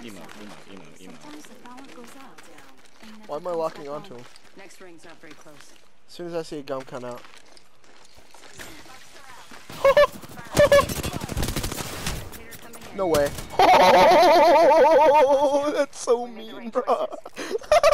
emo. Why am I locking onto him? Next ring's not very close. As soon as I see a gum come out. No way. That's so mean, bro.